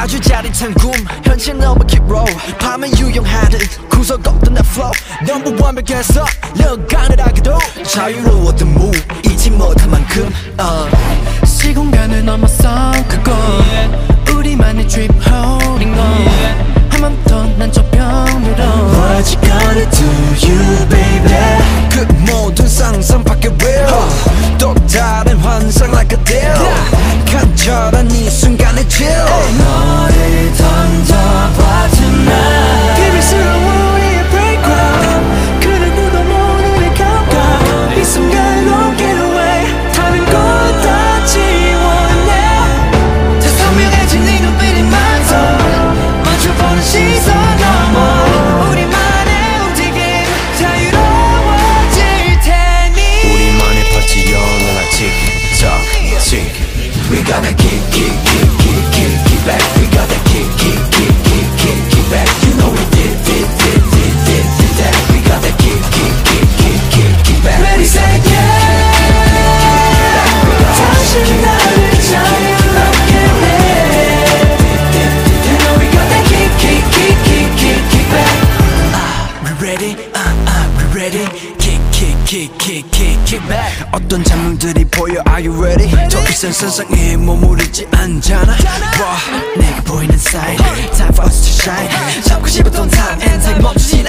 아주 짜릿한 꿈 현실 너무 keep roll 밤에 유용하듯 구석 없던 that flow 너무 완벽해서 여간을하게도 자유로웠던 move 잊지 못할 만큼 시공간을 넘어서 그곳 우리만의 trip holding on 한 번 더 난 저 벽으로 What you gonna do you baby 그 모든 상상 밖에 will 또 다른 환상 like a deal 간절한 이 순간의 chill 너를 던져봐 tonight 비밀스러운 우리의 playground 그 누구도 모르는 countdown 이 순간로 get away 다른 건 다 지워내 더 선명해진 네 눈빛이 만져 맞춰보는 시선 넘어 우리만의 움직임 자유로워질 테니 우리만의 파티 열라 tick tock tick We gotta kick back We gotta kick back You know we did that We gotta kick back Ready set yeah 다시 나를 자유롭게 해 You know we gotta kick back We ready we ready kick back 어떤 장면들이 보여 Are you ready 더 이상 세상에 머무르지 않잖아 내가 보이는 사이 Time for us to shine 잡고 싶었던 time and time 멈추지